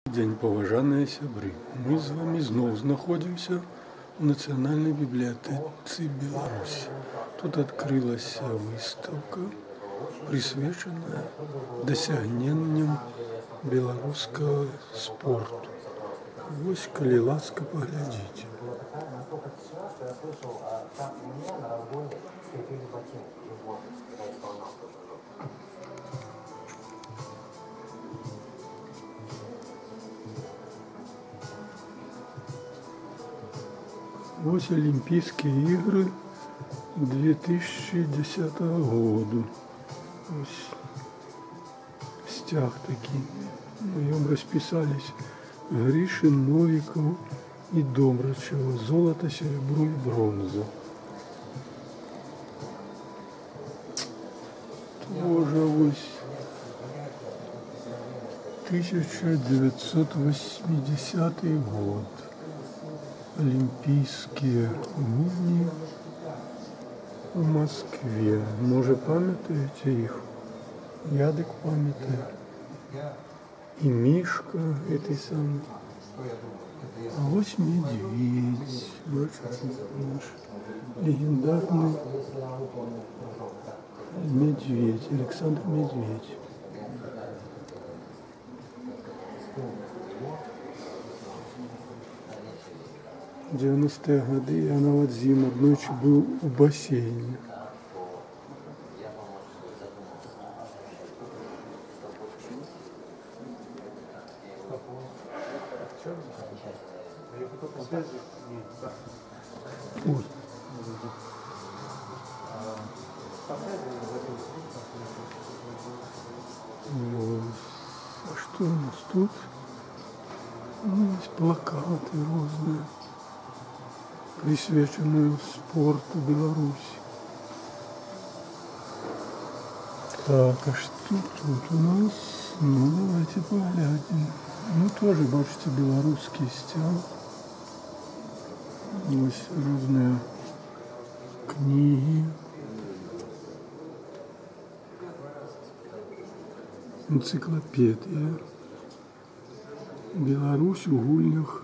Дзень, паважаныя сябры, мы з вамі зноў знаходзімся ў Нацыянальнай бібліятэцы Беларусі. Тут адкрылася выстаўка, прысвечаная дасягненням беларускага спорту. Вось, калі ласка, паглядзіце. Вось Олимпийские игры 2010 года. Ось стяг такі. На нем расписались Гришин, Новиков и Домрачева. Золото, серебро и бронза. Тоже ось 1980 год. Олимпийские мини в Москве. Может, памятаете их? Я так памятаю. И Мишка этой самой. А вот медведь. Бачите, наш легендарный медведь. Александр Медведь. В 90-е годы я нават з ім аднойчы быў у басейне. Ой. А что у нас тут? Есть плакаты разные, присвяченные спорту Беларуси. Так, а что тут у нас? Ну, давайте поглядим. Ну, тоже, бачите, белорусский стяг. Есть разные книги. Энциклопедия. Беларусь у гульнях.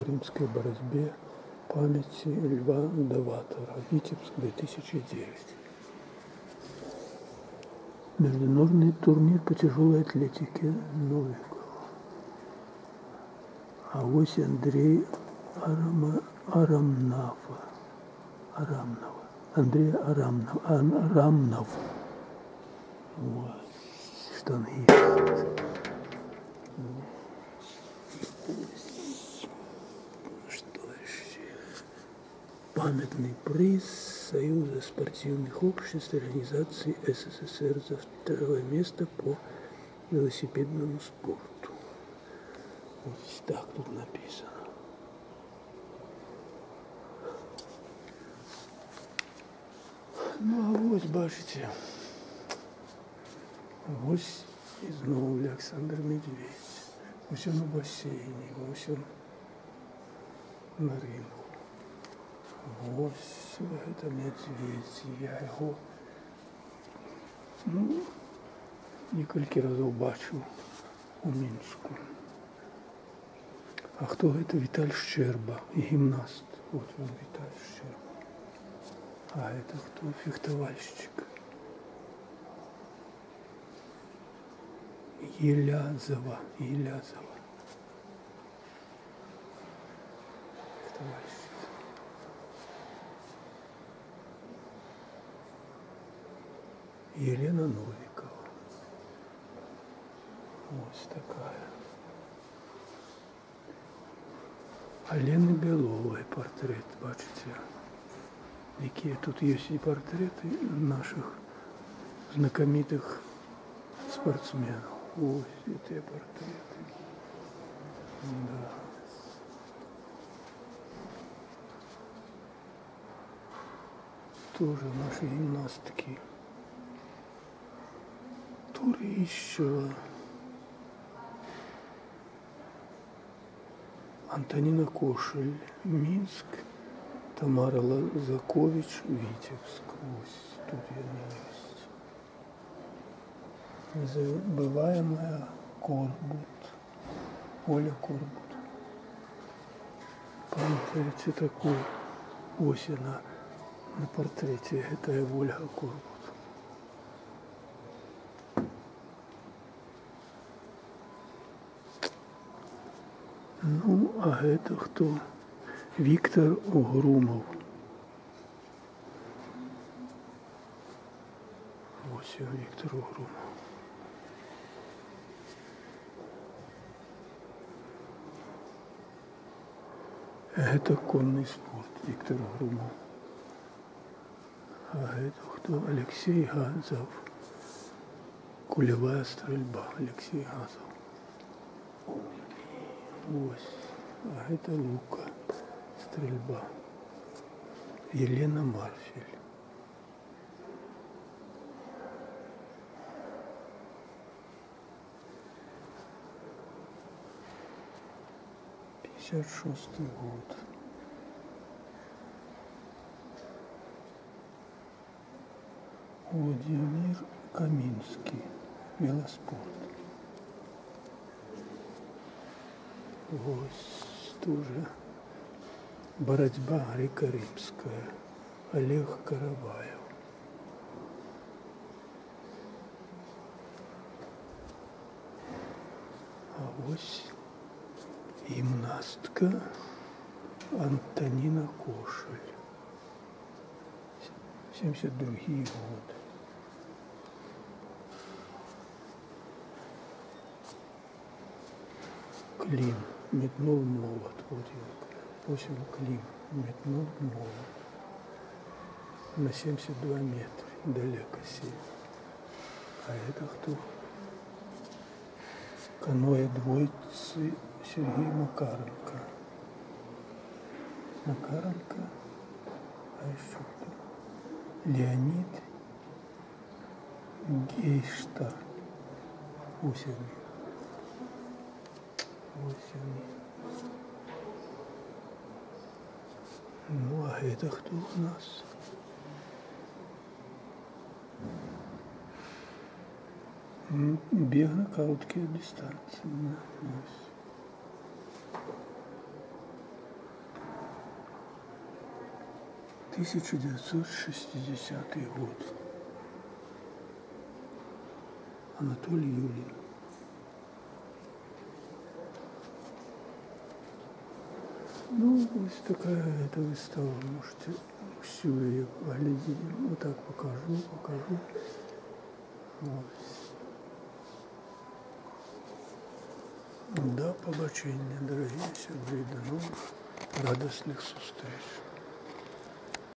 римской борьбе памяти Льва Даватора. Витебск, 2009. Международный турнир по тяжелой атлетике Новиков. А вот Андрей Андрей Арамнов. Вот. Штангист. Что еще? Памятный приз Союза спортивных обществ и организаций СССР за второе место по велосипедному спорту. Вот так тут написано. Ну а ось, бачите, ось і знову Олександр Медведь. Ось он у басейні, ось он на ринку. Ось це Медведь, я його кілька разів бачив у Мінську. А хто це? Віталь Щерба, гімнаст. От він, Віталь Щерба. А это кто? Фехтовальщик. Елязова. Фехтовальщик. Елена Новикова. Вот такая. А Лены Беловой портрет, бачите? Какие тут есть и портреты наших знакомитых спортсменов. Ось эти портреты. Да. Тоже наши гимнастки. Турищева. Антонина Кошель, Минск. Тамара Лазакович, Витебск. Ось тут я есть. Незабываемая Корбут. Оля Корбут. Помните такой? Ось она на портрете. Это Ольга Корбут. Ну, а это кто? Виктор Угрумов. Ось Виктор Угрумов. Это конный спорт, Виктор Угрумов. А это кто? Алексей Газов. Кулевая стрельба. Алексей Газов. Ось. А это лука. Стрельба. Елена Марфель. '56 год. Владимир Каминский. Велоспорт. Ось тоже. Борьба греко-римская. Олег Караваев. А ось гимнастка Антонина Кошель. 72-й год. Клим. Метнул молот. Вот его. Ось он Клим. Метнул молот. На 72 метра. Далеко сел. А это кто? Каноэ двойцы Сергей Макаренко. Макаренко. А еще кто? Леонид Гейштар. Ось они. Ось они. Ну, а это кто у нас? Бег на короткие дистанции. 1960 год. Анатолий Юлин. Ну, вот такая эта выстава. Можете всю ее поглядеть. Вот так покажу. Вот. До побачення, дорогі сябри, до нових радісних зустріч.